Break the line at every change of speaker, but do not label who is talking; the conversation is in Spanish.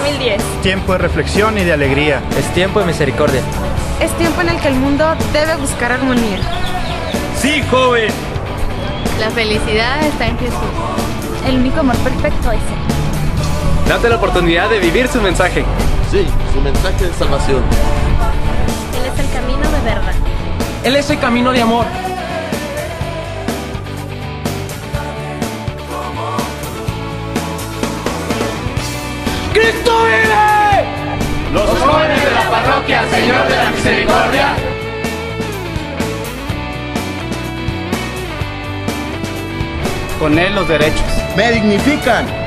2010.
Tiempo de reflexión y de alegría.
Es tiempo de misericordia.
Es tiempo en el que el mundo debe buscar armonía.
¡Sí, joven!
La felicidad está en Jesús.
El único amor perfecto es Él.
Date la oportunidad de vivir su mensaje.
Sí, su mensaje de salvación.
Él es el camino de verdad.
Él es el camino de amor. ¡Cristo vive!
Los jóvenes de la parroquia Señor de la Misericordia.
Con Él los derechos.
Me dignifican.